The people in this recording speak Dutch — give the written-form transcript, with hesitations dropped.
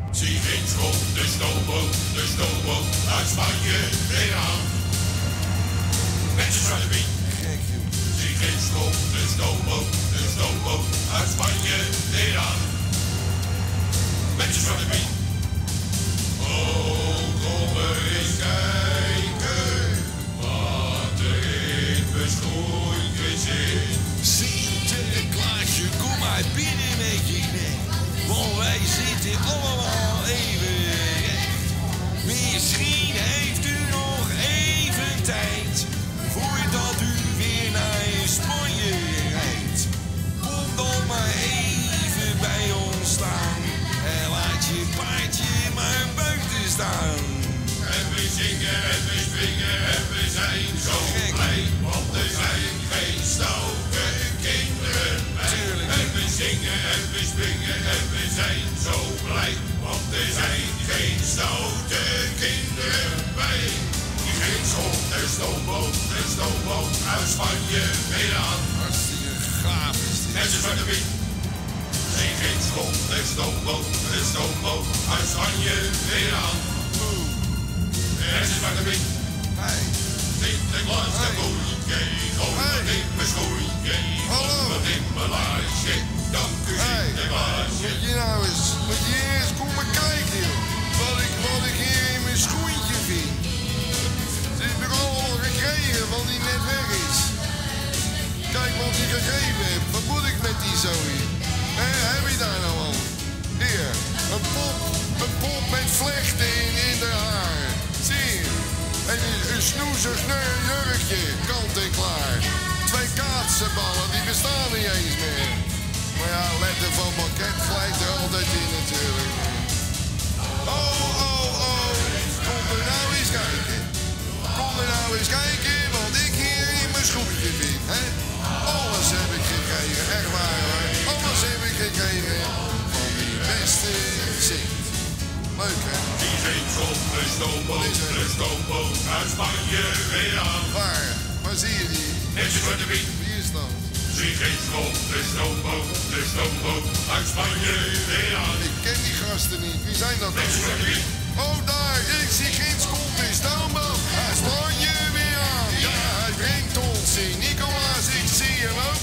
Zie geen schot, de stoomboot uit Spanje weer aan. Mensen van de Piet. Gek, joh. Zie geen schot, de stoomboot uit Spanje weer aan. Mensen van de Piet. Oh, kom eens kijken wat er in mijn schoentje zit. Sinterklaasje, kom maar binnen met je knecht. Want wij zitten allemaal even recht. Misschien heeft u nog even tijd voordat u weer naar Spanje rijdt. Kom dan maar even bij ons staan en laat je paardje maar buiten staan. En we zingen en we springen en we zijn zo blij, want er zijn geen stoute kinderen bij. En we zingen en we springen en we zijn zo blij, want er zijn geen stoute kinderen bij. Die geen schot, de stoomboot uit Spanje weer aan. Hartstikke gaaf is dit. Mensen van de Piet. Zie geen schot, de stoomboot uit Spanje weer aan. Mensen van de Piet. Hey. Sinterklaas de boeltje, gooi wat in mijn schoentje, gooi wat in mijn laarsje. Dank u Sinterklaasje. Moet je eerst komen kijken, joh. Wat ik hier in mijn schoentje vind. Ze heb ik allemaal gekregen, want die net weg is. Kijk wat ik gegeven heb. Wat moet ik met die zooi? Heb je daar nou al? Hier, een pop met vlechten in de haar. Zie je? En een snoezig jurkje, kant en klaar. 2 kaatsenballen, die bestaan niet eens meer. Maar ja, letter van banket glijdt er altijd in natuurlijk. Oh. Kom er nou eens kijken. Wat ik hier in mijn schoentje vind. Hè? Alles heb ik gekregen, echt waar hoor. Alles heb ik gekregen van die beste Sint. Leuk hè? Die geen schot, de stoomboot uit Spanje weer aan. Waar zie je die? Mensen van de Piet. Wie is dat? Zie geen schot, de stoomboot uit Spanje weer aan. Ik ken die gasten niet. Wie zijn dat dan? Mensen van de Piet. Oh daar, ik zie geen schot, de stoomboot uit Spanje weer aan. Ja, hij brengt ons in. Nicolaas, ik zie hem ook.